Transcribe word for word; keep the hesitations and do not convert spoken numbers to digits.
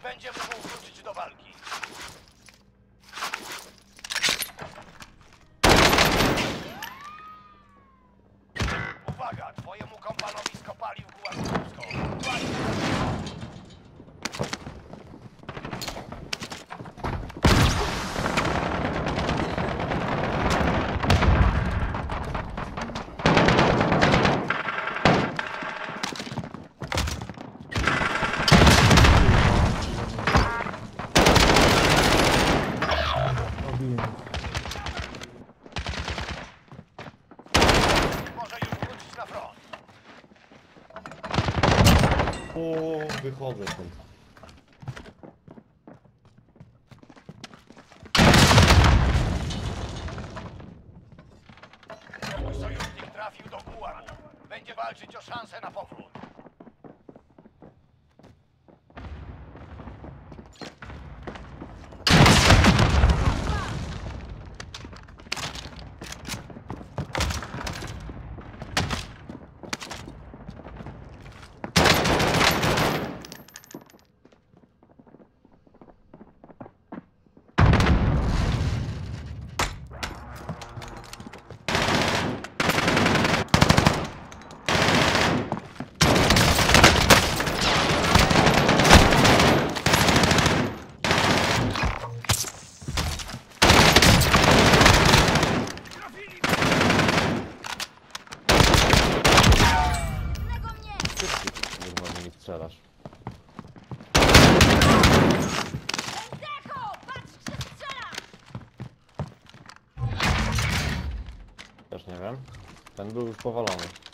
Będzie mógł wrócić do walki. Uwaga, twojemu kompanowi skopali w Gułagowsko. Może już wrócić na front. O, wychodzę stąd. Twój sojusznik trafił do Gułagu. Będzie walczyć o szansę na powrót. Normalnie mi strzelasz. Decho! Patrz, czy strzela! Też nie wiem. Ten był już powalony.